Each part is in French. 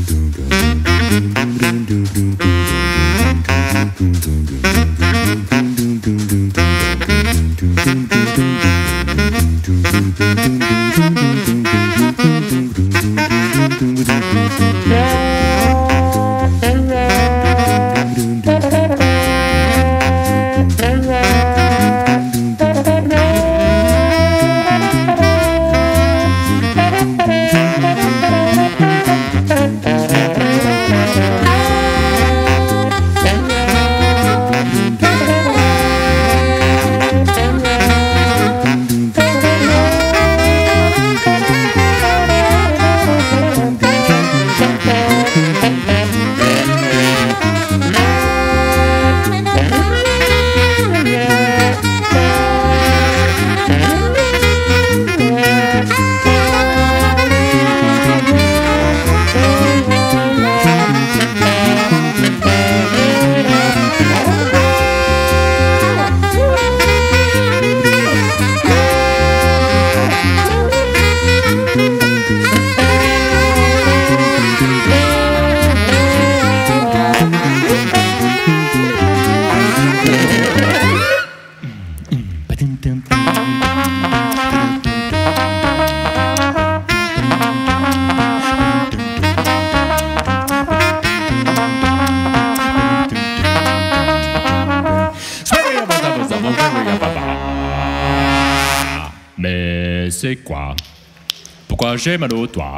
Mais c'est quoi? Pourquoi j'ai mal au doigt?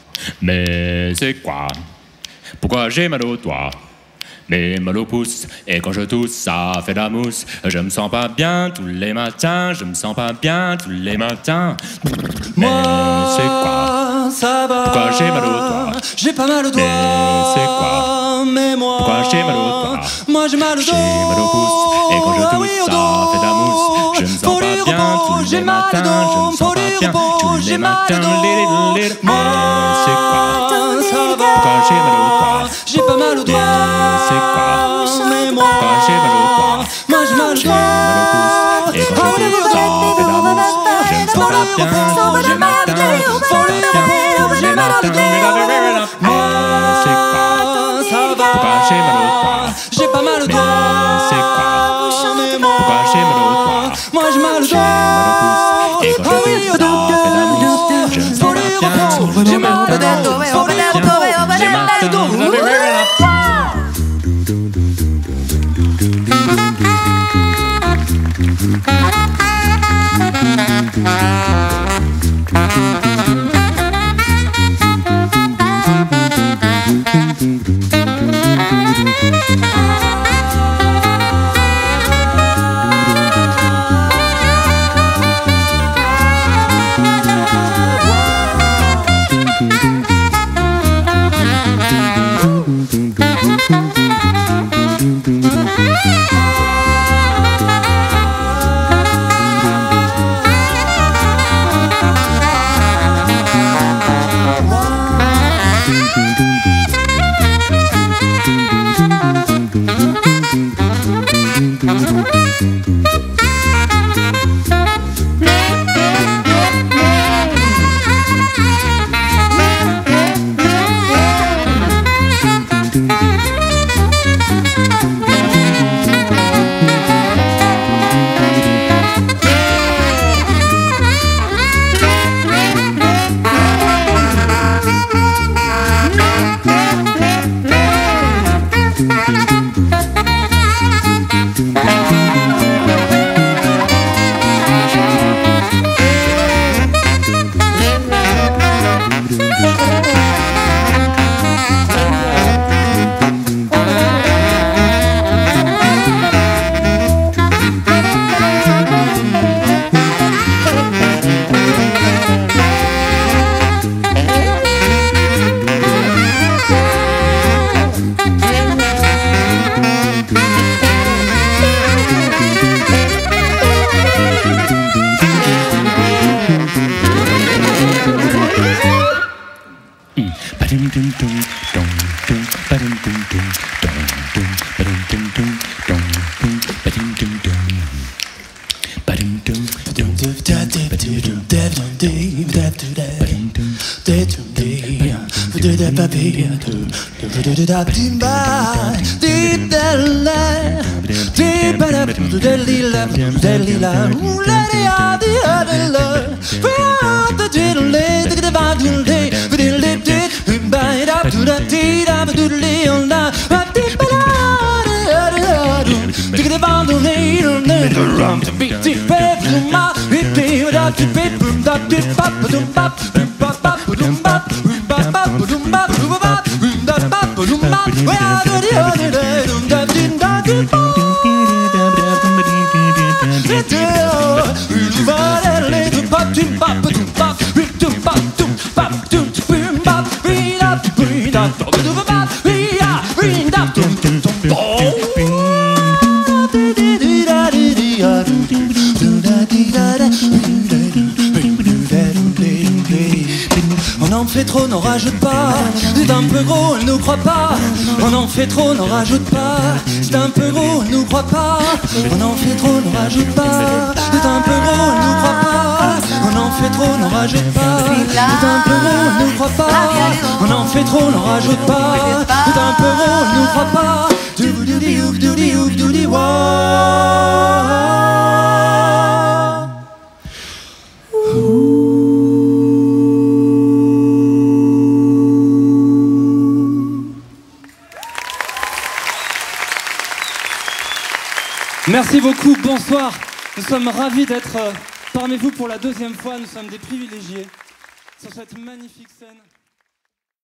Mais c'est quoi? Pourquoi j'ai mal au doigt? Mais mal au pouce, et quand je tousse, ça fait de la mousse. Je me sens pas bien tous les matins, je me sens pas bien tous les matins. Mais c'est quoi? Ça va. Pourquoi j'ai mal au doigt? J'ai pas mal au doigt. Mais c'est quoi? Mais moi. Pourquoi j'ai mal au doigt? Moi j'ai mal au dos. J'ai mal au pouce, et quand je tousse, ça fait de la mousse. Je me sens pas bien tous les matins, je me sens pas bien tous les matins. Mais c'est quoi? Pourquoi j'ai mal au doigt? J'ai pas mal au doigt. Mais c'est quoi? Mais moi. Pourquoi j'ai mal au doigt? Moi j'ai mal au J'ai mal au pouce, et quand je tousse, ça fait de la mousse. Je me sens pas bien tous les matins, je me sens pas bien tous les matins. Mais c'est quoi? Pourquoi j'ai mal au doigt? J'ai pas mal au doigt. Mais c'est quoi? Mais moi. Pourquoi j'ai mal au doigt? Moi j'ai mal au J'ai mal au pouce, et quand je tousse, ça fait de la mousse. Je me sens pas bien, j'ai mal au dos, je me sens pas bien, j'ai mal au dos. On en fait trop, n'en rajoute pas. C'est un peu gros, elle nous croit pas. On en fait trop, n'en rajoute pas. C'est un peu gros, elle nous croit pas. On en fait trop, n'en rajoute pas. C'est un peu gros, elle nous croit pas. On en fait trop, n'en rajoute pas. C'est un peu gros, elle nous croit pas. On en fait trop, n'en rajoute pas. C'est un peu gros, elle nous croit pas. Doudi ouf, doudi ouf, doudi wa. Merci beaucoup, bonsoir. Nous sommes ravis d'être parmi vous pour la deuxième fois. Nous sommes des privilégiés sur cette magnifique scène.